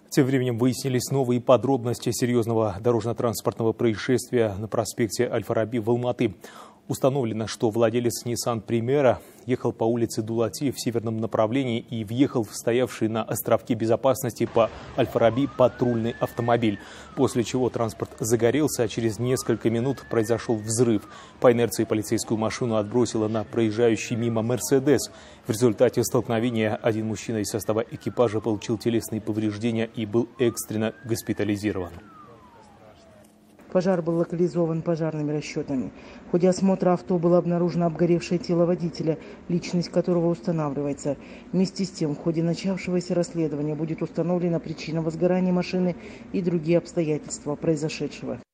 Тем временем выяснились новые подробности серьезного дорожно-транспортного происшествия на проспекте Аль-Фараби в Алматы. Установлено, что владелец Nissan Primera ехал по улице Дулати в северном направлении и въехал в стоявший на островке безопасности по Аль-Фараби патрульный автомобиль, после чего транспорт загорелся, а через несколько минут произошел взрыв. По инерции полицейскую машину отбросило на проезжающий мимо Мерседес. В результате столкновения один мужчина из состава экипажа получил телесные повреждения и был экстренно госпитализирован. Пожар был локализован пожарными расчетами. В ходе осмотра авто было обнаружено обгоревшее тело водителя, личность которого устанавливается. Вместе с тем, в ходе начавшегося расследования будет установлена причина возгорания машины и другие обстоятельства произошедшего.